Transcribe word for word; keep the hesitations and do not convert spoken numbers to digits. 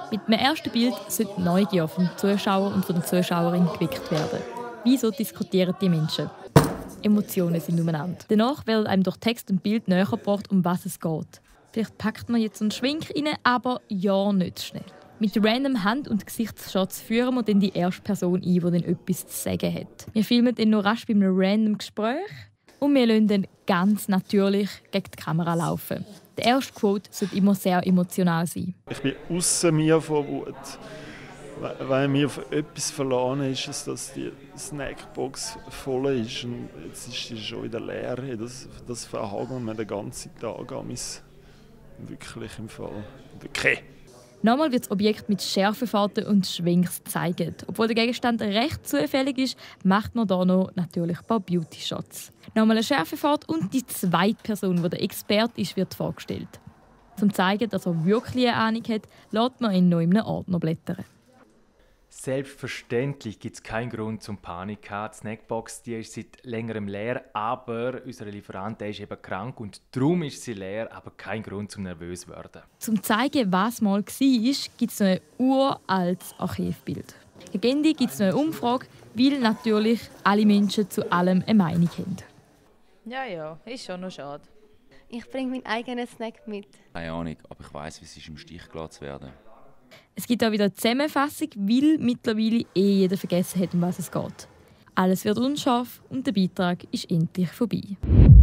Mit dem ersten Bild sollte die Neugier vom Zuschauer und von der Zuschauerin geweckt werden. Wieso diskutieren die Menschen? Emotionen sind umeinander. Danach wird einem durch Text und Bild näher gebracht, um was es geht. Vielleicht packt man jetzt einen Schwink rein, aber ja, nicht schnell. Mit random Hand- und Gesichtsshots führen wir dann die erste Person ein, die dann etwas zu sagen hat. Wir filmen dann noch rasch bei einem random Gespräch und wir lassen dann ganz natürlich gegen die Kamera laufen. Der erste Quote sollte immer sehr emotional sein. Ich bin ausser mir vor Wut. Weil mir auf etwas verloren ist, ist, dass die Snackbox voll ist. Und jetzt ist sie schon wieder leer. Das, das verhagelt mir den ganzen Tag an mein wirklich im Fall. Wirklich. Nochmal wird das Objekt mit Schärfefahrten und Schwenks gezeigt. Obwohl der Gegenstand recht zufällig ist, macht man hier noch natürlich ein paar Beauty-Shots. Nochmal eine Schärfefahrt und die zweite Person, die der Experte ist, wird vorgestellt. Um zu zeigen, dass er wirklich eine Ahnung hat, lässt man ihn noch in einem Ordner blättern. Selbstverständlich gibt es keinen Grund zum Panik zu haben. Die Snackbox die ist seit längerem leer, aber unser Lieferant der ist eben krank und darum ist sie leer, aber kein Grund zum nervös zu werden. Um zu zeigen, was mal war, gibt es noch ein uraltes Archivbild. Gegen Ende gibt es noch eine Umfrage, weil natürlich alle Menschen zu allem eine Meinung haben. Ja, ja, ist schon noch schade. Ich bringe meinen eigenen Snack mit. Keine Ahnung, aber ich weiss, wie es ist, im Stich gelassen zu werden. Es gibt auch wieder eine Zusammenfassung, weil mittlerweile eh jeder vergessen hat, um was es geht. Alles wird unscharf und der Beitrag ist endlich vorbei.